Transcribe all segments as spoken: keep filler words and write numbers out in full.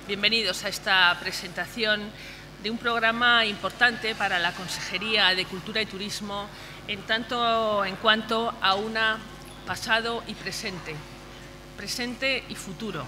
Bienvenidos a esta presentación de un programa importante para la Consejería de Cultura y Turismo en tanto en cuanto a una pasado y presente, presente y futuro.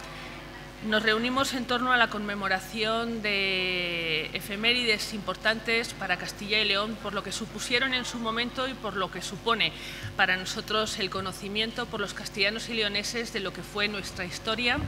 Nos reunimos en torno a la conmemoración de efemérides importantes para Castilla y León por lo que supusieron en su momento y por lo que supone para nosotros el conocimiento por los castellanos y leoneses de lo que fue nuestra historia,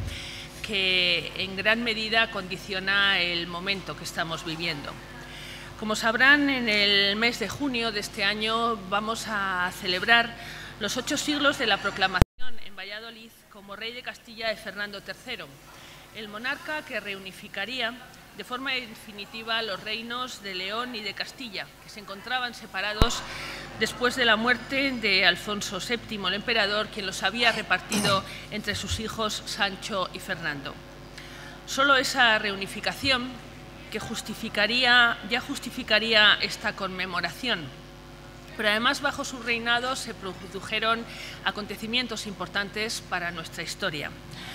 que en gran medida condiciona el momento que estamos viviendo. Como sabrán, en el mes de junio de este año vamos a celebrar los ocho siglos de la proclamación en Valladolid como rey de Castilla de Fernando tercero, el monarca que reunificaría de forma definitiva los reinos de León y de Castilla, que se encontraban separados después de la muerte de Alfonso séptimo, el emperador, quien los había repartido entre sus hijos Sancho y Fernando. Solo esa reunificación que justificaría, ya justificaría esta conmemoración, pero además bajo su reinado se produjeron acontecimientos importantes para nuestra historia.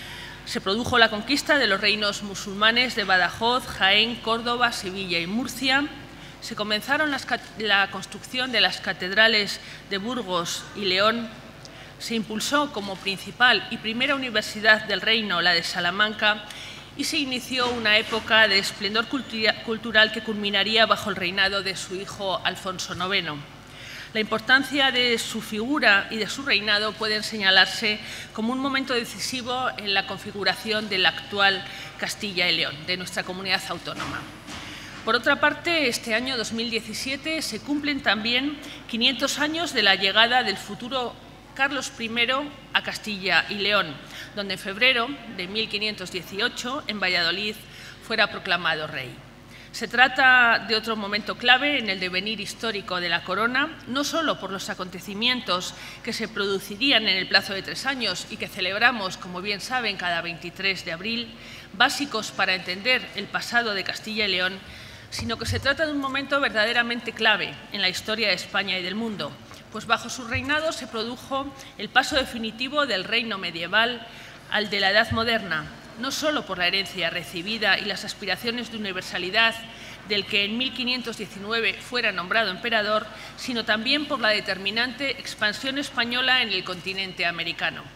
Se produjo la conquista de los reinos musulmanes de Badajoz, Jaén, Córdoba, Sevilla y Murcia. Se comenzaron las, la construcción de las catedrales de Burgos y León. Se impulsó como principal y primera universidad del reino la de Salamanca y se inició una época de esplendor cultural que culminaría bajo el reinado de su hijo Alfonso noveno. La importancia de su figura y de su reinado pueden señalarse como un momento decisivo en la configuración del actual Castilla y León, de nuestra comunidad autónoma. Por otra parte, este año dos mil diecisiete se cumplen también quinientos años de la llegada del futuro Carlos primero a Castilla y León, donde en febrero de mil quinientos dieciocho, en Valladolid, fuera proclamado rey. Se trata de otro momento clave en el devenir histórico de la corona, no solo por los acontecimientos que se producirían en el plazo de tres años y que celebramos, como bien saben, cada veintitrés de abril, básicos para entender el pasado de Castilla y León, sino que se trata de un momento verdaderamente clave en la historia de España y del mundo, pues bajo su reinado se produjo el paso definitivo del reino medieval al de la Edad Moderna, no solo por la herencia recibida y las aspiraciones de universalidad del que en mil quinientos diecinueve fuera nombrado emperador, sino también por la determinante expansión española en el continente americano.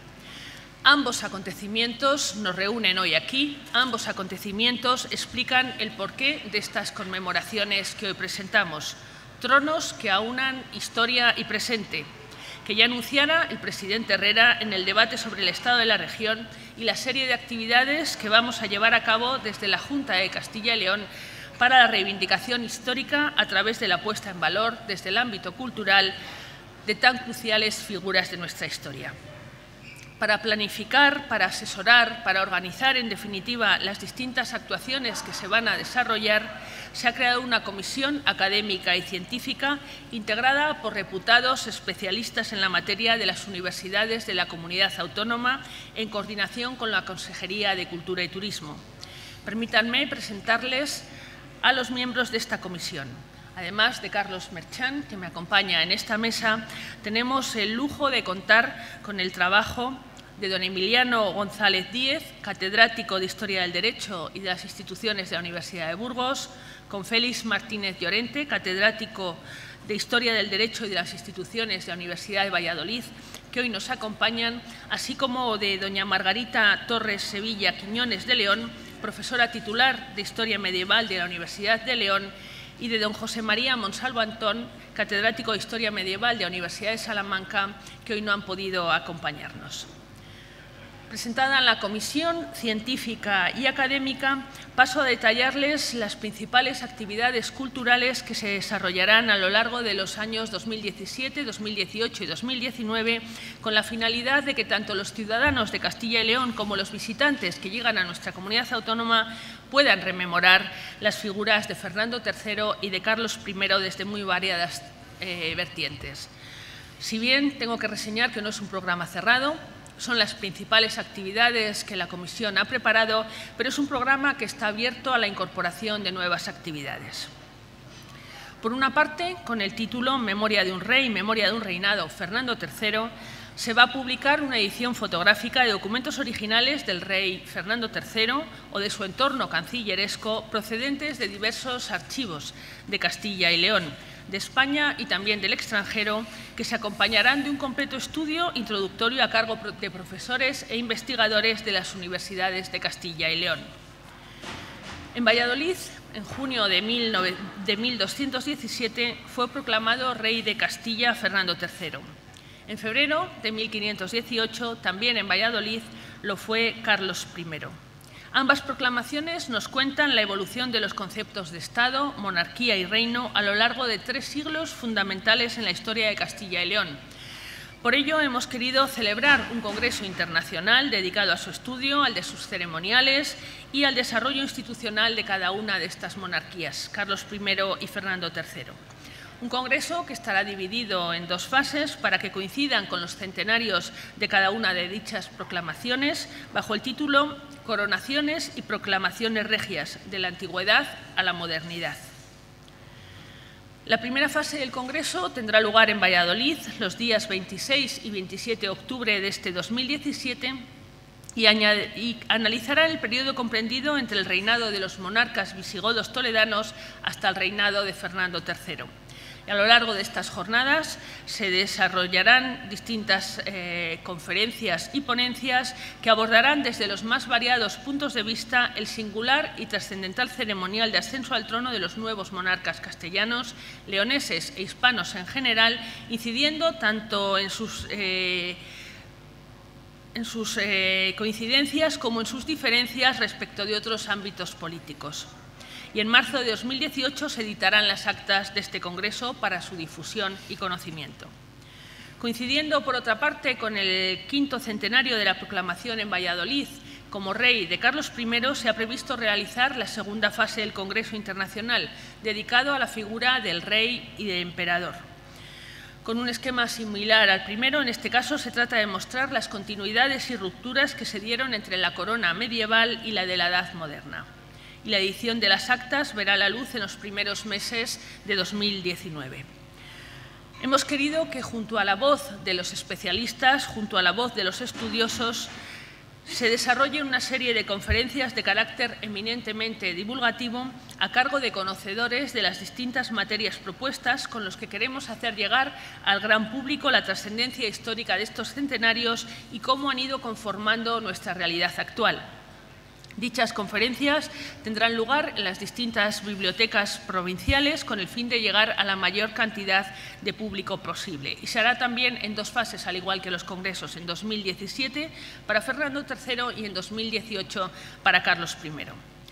Ambos acontecimientos nos reúnen hoy aquí, ambos acontecimientos explican el porqué de estas conmemoraciones que hoy presentamos, tronos que aunan historia y presente, que ya anunciara el presidente Herrera en el debate sobre el estado de la región y la serie de actividades que vamos a llevar a cabo desde la Junta de Castilla y León para la reivindicación histórica a través de la puesta en valor desde el ámbito cultural de tan cruciales figuras de nuestra historia. Para planificar, para asesorar, para organizar, en definitiva, las distintas actuaciones que se van a desarrollar, se ha creado una comisión académica y científica integrada por reputados especialistas en la materia de las universidades de la comunidad autónoma en coordinación con la Consejería de Cultura y Turismo. Permítanme presentarles a los miembros de esta comisión. Además de Carlos Merchán, que me acompaña en esta mesa, tenemos el lujo de contar con el trabajo de don Emiliano González Díez, catedrático de Historia del Derecho y de las Instituciones de la Universidad de Burgos, con Félix Martínez Llorente, catedrático de Historia del Derecho y de las Instituciones de la Universidad de Valladolid, que hoy nos acompañan, así como de doña Margarita Torres Sevilla Quiñones de León, profesora titular de Historia Medieval de la Universidad de León, y de don José María Monsalvo Antón, catedrático de Historia Medieval de la Universidad de Salamanca, que hoy no han podido acompañarnos. Presentada en la comisión científica y académica, paso a detallarles las principales actividades culturales que se desarrollarán a lo largo de los años dos mil diecisiete, dos mil dieciocho y dos mil diecinueve, con la finalidad de que tanto los ciudadanos de Castilla y León como los visitantes que llegan a nuestra comunidad autónoma puedan rememorar las figuras de Fernando tercero y de Carlos primero desde muy variadas eh, vertientes. Si bien tengo que reseñar que no es un programa cerrado, son las principales actividades que la Comisión ha preparado, pero es un programa que está abierto a la incorporación de nuevas actividades. Por una parte, con el título Memoria de un rey, memoria de un reinado, Fernando tercero, se va a publicar una edición fotográfica de documentos originales del rey Fernando tercero o de su entorno cancilleresco procedentes de diversos archivos de Castilla y León, de España y también del extranjero, que se acompañarán de un completo estudio introductorio a cargo de profesores e investigadores de las universidades de Castilla y León. En Valladolid, en junio de mil doscientos diecisiete, fue proclamado rey de Castilla Fernando tercero. En febrero de mil quinientos dieciocho, también en Valladolid, lo fue Carlos primero. Ambas proclamaciones nos cuentan la evolución de los conceptos de Estado, monarquía y reino a lo largo de tres siglos fundamentales en la historia de Castilla y León. Por ello, hemos querido celebrar un congreso internacional dedicado a su estudio, al de sus ceremoniales y al desarrollo institucional de cada una de estas monarquías, Carlos primero y Fernando tercero. Un congreso que estará dividido en dos fases para que coincidan con los centenarios de cada una de dichas proclamaciones, bajo el título Coronaciones y proclamaciones regias, de la antigüedad a la modernidad. La primera fase del congreso tendrá lugar en Valladolid los días veintiséis y veintisiete de octubre de este dos mil diecisiete y, y analizará el periodo comprendido entre el reinado de los monarcas visigodos toledanos hasta el reinado de Fernando tercero. A lo largo de estas jornadas se desarrollarán distintas eh, conferencias y ponencias que abordarán desde los más variados puntos de vista el singular y trascendental ceremonial de ascenso al trono de los nuevos monarcas castellanos, leoneses e hispanos en general, incidiendo tanto en sus, eh, en sus eh, coincidencias como en sus diferencias respecto de otros ámbitos políticos. Y en marzo de dos mil dieciocho se editarán las actas de este congreso para su difusión y conocimiento. Coincidiendo, por otra parte, con el quinto centenario de la proclamación en Valladolid como rey de Carlos primero, se ha previsto realizar la segunda fase del Congreso Internacional, dedicado a la figura del rey y del emperador. Con un esquema similar al primero, en este caso se trata de mostrar las continuidades y rupturas que se dieron entre la corona medieval y la de la Edad Moderna. Y la edición de las actas verá la luz en los primeros meses de dos mil diecinueve. Hemos querido que junto a la voz de los especialistas, junto a la voz de los estudiosos, se desarrolle una serie de conferencias de carácter eminentemente divulgativo a cargo de conocedores de las distintas materias propuestas con los que queremos hacer llegar al gran público la trascendencia histórica de estos centenarios y cómo han ido conformando nuestra realidad actual. Dichas conferencias tendrán lugar en las distintas bibliotecas provinciales con el fin de llegar a la mayor cantidad de público posible. Y se hará también en dos fases, al igual que los congresos, en dos mil diecisiete para Fernando tercero y en dos mil dieciocho para Carlos primero.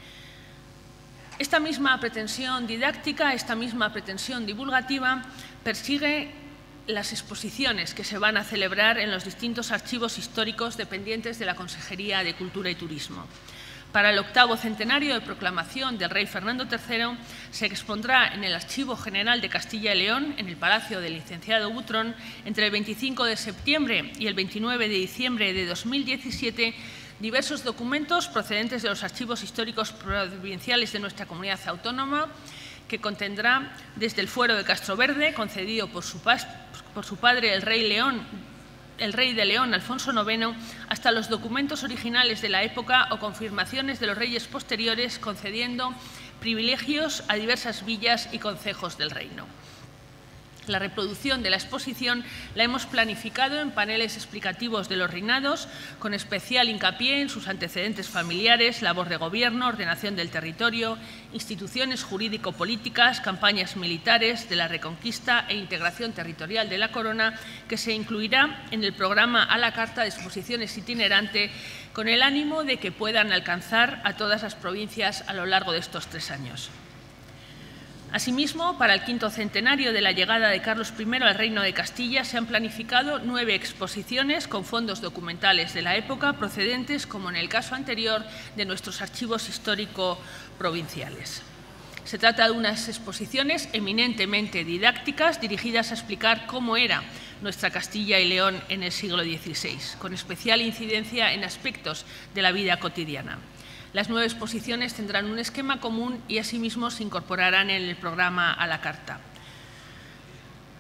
Esta misma pretensión didáctica, esta misma pretensión divulgativa, persigue las exposiciones que se van a celebrar en los distintos archivos históricos dependientes de la Consejería de Cultura y Turismo. Para el octavo centenario de proclamación del rey Fernando tercero se expondrá en el Archivo General de Castilla y León, en el Palacio del Licenciado Butrón, entre el veinticinco de septiembre y el veintinueve de diciembre de dos mil diecisiete, diversos documentos procedentes de los archivos históricos provinciales de nuestra comunidad autónoma, que contendrá desde el fuero de Castroverde, concedido por su, por su padre, el rey León, el rey de León, Alfonso noveno, hasta los documentos originales de la época o confirmaciones de los reyes posteriores, concediendo privilegios a diversas villas y concejos del reino. La reproducción de la exposición la hemos planificado en paneles explicativos de los reinados, con especial hincapié en sus antecedentes familiares, labor de gobierno, ordenación del territorio, instituciones jurídico-políticas, campañas militares de la Reconquista e integración territorial de la corona, que se incluirá en el programa a la carta de exposiciones itinerante, con el ánimo de que puedan alcanzar a todas las provincias a lo largo de estos tres años. Asimismo, para el quinto centenario de la llegada de Carlos primero al Reino de Castilla se han planificado nueve exposiciones con fondos documentales de la época procedentes, como en el caso anterior, de nuestros archivos histórico-provinciales. Se trata de unas exposiciones eminentemente didácticas dirigidas a explicar cómo era nuestra Castilla y León en el siglo dieciséis, con especial incidencia en aspectos de la vida cotidiana. Las nueve exposiciones tendrán un esquema común y asimismo se incorporarán en el programa a la carta.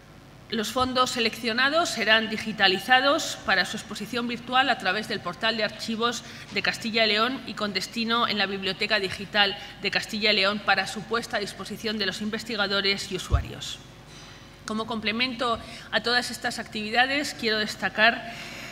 Los fondos seleccionados serán digitalizados para su exposición virtual a través del portal de archivos de Castilla y León y con destino en la Biblioteca Digital de Castilla y León para su puesta a disposición de los investigadores y usuarios. Como complemento a todas estas actividades, quiero destacar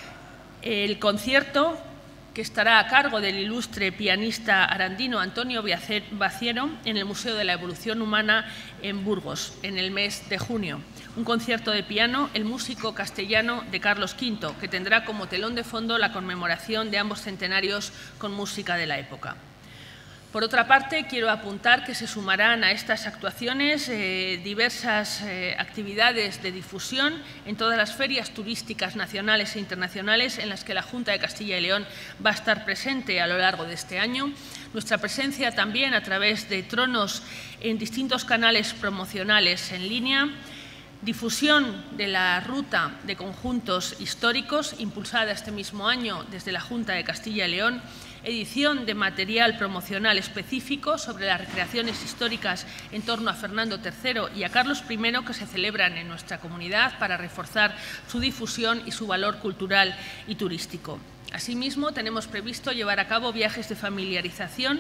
el concierto que estará a cargo del ilustre pianista arandino Antonio Baciero en el Museo de la Evolución Humana en Burgos, en el mes de junio. Un concierto de piano, El músico castellano de Carlos Quinto, que tendrá como telón de fondo la conmemoración de ambos centenarios con música de la época. Por otra parte, quiero apuntar que se sumarán a estas actuaciones eh, diversas eh, actividades de difusión en todas las ferias turísticas nacionales e internacionales en las que la Junta de Castilla y León va a estar presente a lo largo de este año. Nuestra presencia también a través de tronos en distintos canales promocionales en línea. Difusión de la ruta de conjuntos históricos, impulsada este mismo año desde la Junta de Castilla y León. Edición de material promocional específico sobre las recreaciones históricas en torno a Fernando tercero y a Carlos primero que se celebran en nuestra comunidad para reforzar su difusión y su valor cultural y turístico. Asimismo, tenemos previsto llevar a cabo viajes de familiarización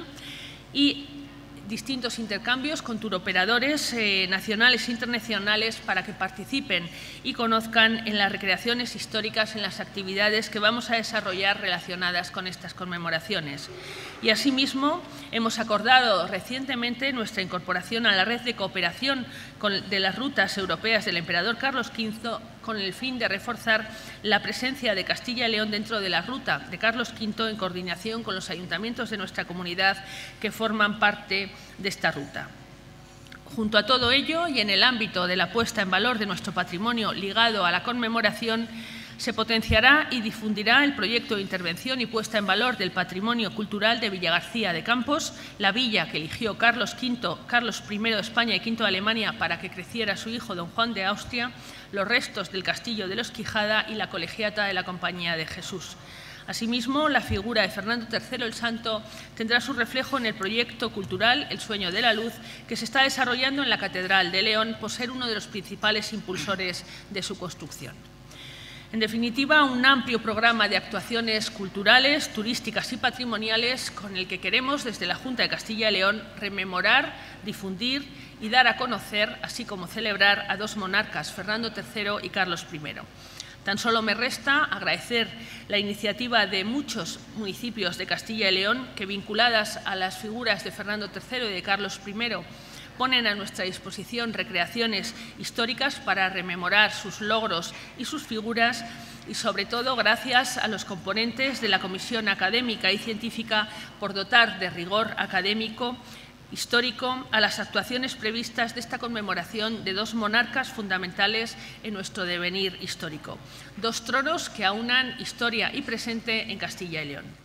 y distintos intercambios con turoperadores eh, nacionales e internacionales para que participen y conozcan en las recreaciones históricas en las actividades que vamos a desarrollar relacionadas con estas conmemoraciones. Y asimismo, hemos acordado recientemente nuestra incorporación a la red de cooperación con, de las rutas europeas del emperador Carlos quinto con el fin de reforzar la presencia de Castilla y León dentro de la ruta de Carlos quinto en coordinación con los ayuntamientos de nuestra comunidad que forman parte de esta ruta. Junto a todo ello y en el ámbito de la puesta en valor de nuestro patrimonio ligado a la conmemoración, se potenciará y difundirá el proyecto de intervención y puesta en valor del patrimonio cultural de Villagarcía de Campos, la villa que eligió Carlos quinto, Carlos primero de España y quinto de Alemania para que creciera su hijo don Juan de Austria, los restos del castillo de los Quijada y la colegiata de la Compañía de Jesús. Asimismo, la figura de Fernando tercero el Santo tendrá su reflejo en el proyecto cultural El sueño de la luz, que se está desarrollando en la Catedral de León por ser uno de los principales impulsores de su construcción. En definitiva, un amplio programa de actuaciones culturales, turísticas y patrimoniales con el que queremos, desde la Junta de Castilla y León, rememorar, difundir y dar a conocer, así como celebrar a dos monarcas, Fernando tercero y Carlos primero. Tan solo me resta agradecer la iniciativa de muchos municipios de Castilla y León que, vinculadas a las figuras de Fernando tercero y de Carlos primero, ponen a nuestra disposición recreaciones históricas para rememorar sus logros y sus figuras y, sobre todo, gracias a los componentes de la Comisión Académica y Científica por dotar de rigor académico histórico a las actuaciones previstas de esta conmemoración de dos monarcas fundamentales en nuestro devenir histórico, dos tronos que aunan historia y presente en Castilla y León.